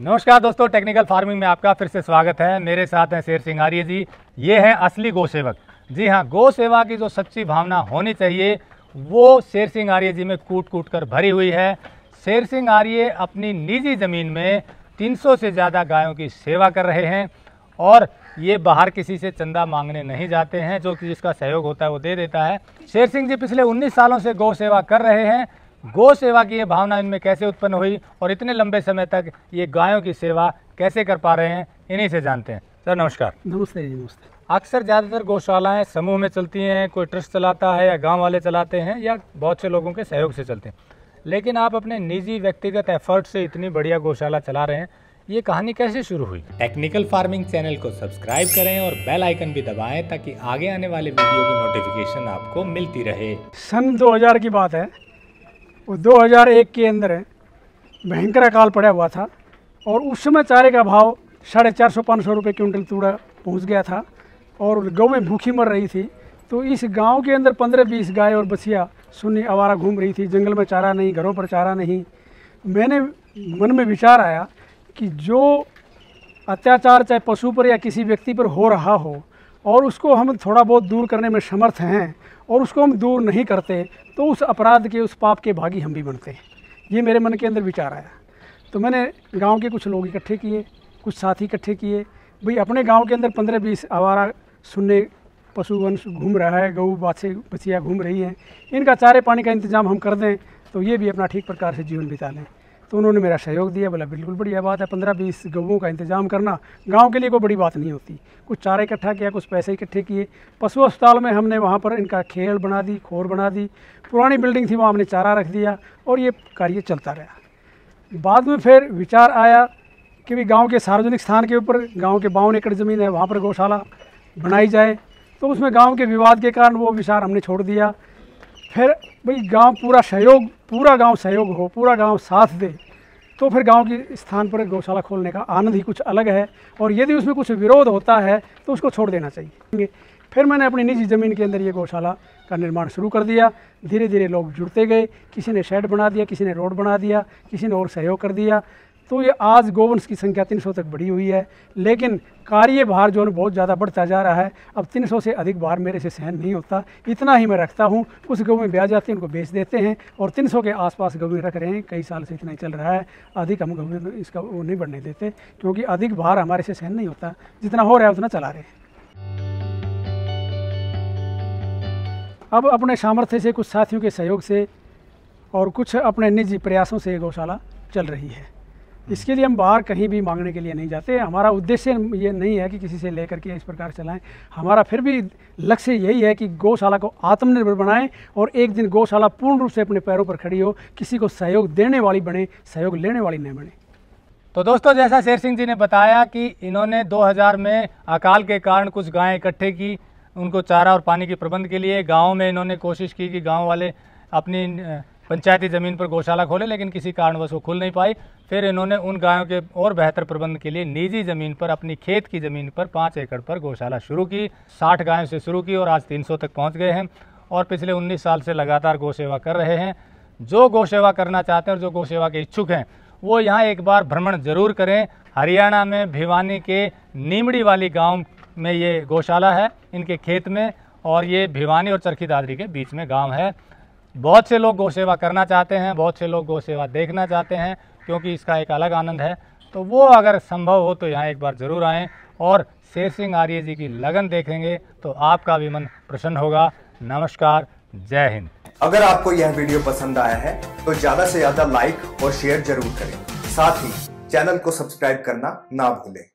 नमस्कार दोस्तों, technical farming में आपका फिर से स्वागत है। मेरे साथ हैं शेर सिंह आर्य जी। ये हैं असली गौ सेवक। जी हाँ, गौ सेवा की जो सच्ची भावना होनी चाहिए वो शेर सिंह आर्य जी में कूट कूट कर भरी हुई है। शेर सिंह आर्य अपनी निजी ज़मीन में 300 से ज़्यादा गायों की सेवा कर रहे हैं और ये बाहर किसी से चंदा मांगने नहीं जाते हैं, जो कि जिसका सहयोग होता है वो दे देता है। शेर सिंह जी पिछले 19 सालों से गौ सेवा कर रहे हैं। गौ सेवा की ये भावना इनमें कैसे उत्पन्न हुई और इतने लंबे समय तक ये गायों की सेवा कैसे कर पा रहे हैं, इन्हीं से जानते हैं। सर नमस्कार। नमस्ते जी, नमस्ते। अक्सर ज़्यादातर गौशालाएं समूह में चलती हैं, कोई ट्रस्ट चलाता है या गांव वाले चलाते हैं या बहुत से लोगों के सहयोग से चलते हैं, लेकिन आप अपने निजी व्यक्तिगत एफर्ट से इतनी बढ़िया गौशाला चला रहे हैं। ये कहानी कैसे शुरू हुई? टेक्निकल फार्मिंग चैनल को सब्सक्राइब करें और बेल आइकन भी दबाएं ताकि आगे आने वाले वीडियो की नोटिफिकेशन आपको मिलती रहे। सन 2000 की बात है। वो 2001 के अंदर भयंकर अकाल पड़ा हुआ था और उस समय चारे का भाव 450-500 रुपये क्विंटल तूड़ा पहुंच गया था और गौवें भूखी मर रही थी। तो इस गांव के अंदर 15-20 गाय और बछिया सुन्नी आवारा घूम रही थी। जंगल में चारा नहीं, घरों पर चारा नहीं। मैंने मन में विचार आया कि जो अत्याचार चाहे पशु पर या किसी व्यक्ति पर हो रहा हो और उसको हम थोड़ा बहुत दूर करने में समर्थ हैं और उसको हम दूर नहीं करते तो उस अपराध के, उस पाप के भागी हम भी बनते हैं। ये मेरे मन के अंदर विचार आया। तो मैंने गांव के कुछ लोग इकट्ठे किए, कुछ साथी इकट्ठे किए। भाई अपने गांव के अंदर 15-20 आवारा सुनने पशुवंश घूम रहा है, गऊ बाछे बछिया घूम रही हैं, इनका चारे पानी का इंतजाम हम कर दें तो ये भी अपना ठीक प्रकार से जीवन बिता लें। तो उन्होंने मेरा सहयोग दिया। बोला बिल्कुल बढ़िया बात है, 15-20 गऊओं का इंतजाम करना गांव के लिए कोई बड़ी बात नहीं होती। कुछ चारा इकट्ठा किया, कुछ पैसे इकट्ठे किए। पशु अस्पताल में हमने वहाँ पर इनका खेल बना दी, खोर बना दी। पुरानी बिल्डिंग थी, वहाँ हमने चारा रख दिया और ये कार्य चलता रहा। बाद में फिर विचार आया कि भाई गाँव के सार्वजनिक स्थान के ऊपर, गाँव के 52 एकड़ ज़मीन है, वहाँ पर गौशाला बनाई जाए। तो उसमें गाँव के विवाद के कारण वो विचार हमने छोड़ दिया। फिर भाई गांव पूरा गांव सहयोग हो, पूरा गांव साथ दे तो फिर गांव के स्थान पर गौशाला खोलने का आनंद ही कुछ अलग है। और यदि उसमें कुछ विरोध होता है तो उसको छोड़ देना चाहिए। फिर मैंने अपनी निजी ज़मीन के अंदर ये गौशाला का निर्माण शुरू कर दिया। धीरे धीरे लोग जुड़ते गए। किसी ने शेड बना दिया, किसी ने रोड बना दिया, किसी ने और सहयोग कर दिया। तो ये आज गोवंश की संख्या 300 तक बढ़ी हुई है। लेकिन कार्यभार जो है बहुत ज़्यादा बढ़ता जा रहा है। अब 300 से अधिक भार मेरे से सहन नहीं होता। इतना ही मैं रखता हूँ। कुछ गऊ में ब्याज जाते हैं, उनको बेच देते हैं और 300 के आसपास गऊ रख रहे हैं। कई साल से इतना ही चल रहा है। अधिक हम गऊ इसका वो नहीं बढ़ने देते क्योंकि अधिक भार हमारे से सहन नहीं होता। जितना हो रहा है उतना चला रहे हैं। अब अपने सामर्थ्य से, कुछ साथियों के सहयोग से और कुछ अपने निजी प्रयासों से गौशाला चल रही है। इसके लिए हम बाहर कहीं भी मांगने के लिए नहीं जाते। हमारा उद्देश्य ये नहीं है कि किसी से लेकर के इस प्रकार चलाएं। हमारा फिर भी लक्ष्य यही है कि गौशाला को आत्मनिर्भर बनाएं और एक दिन गौशाला पूर्ण रूप से अपने पैरों पर खड़ी हो, किसी को सहयोग देने वाली बने, सहयोग लेने वाली नहीं बने। तो दोस्तों, जैसा शेर सिंह जी ने बताया कि इन्होंने 2000 में अकाल के कारण कुछ गायें इकट्ठे की, उनको चारा और पानी के प्रबंध के लिए। गाँव में इन्होंने कोशिश की कि गाँव वाले अपनी पंचायती ज़मीन पर गौशाला खोले, लेकिन किसी कारणवश वो खुल नहीं पाई। फिर इन्होंने उन गायों के और बेहतर प्रबंध के लिए निजी ज़मीन पर, अपनी खेत की ज़मीन पर 5 एकड़ पर गौशाला शुरू की। 60 गायों से शुरू की और आज 300 तक पहुंच गए हैं और पिछले 19 साल से लगातार गौ सेवा कर रहे हैं। जो गौ सेवा करना चाहते हैं और जो गौ सेवा के इच्छुक हैं वो यहाँ एक बार भ्रमण जरूर करें। हरियाणा में भिवानी के नीमड़ी वाली गाँव में ये गौशाला है, इनके खेत में, और ये भिवानी और चरखी दादरी के बीच में गाँव है। बहुत से लोग गौ सेवा करना चाहते हैं, बहुत से लोग गौ सेवा देखना चाहते हैं क्योंकि इसका एक अलग आनंद है। तो वो अगर संभव हो तो यहाँ एक बार ज़रूर आएँ और शेर सिंह आर्य जी की लगन देखेंगे तो आपका भी मन प्रसन्न होगा। नमस्कार, जय हिंद। अगर आपको यह वीडियो पसंद आया है तो ज़्यादा से ज़्यादा लाइक और शेयर जरूर करें। साथ ही चैनल को सब्सक्राइब करना ना भूलें।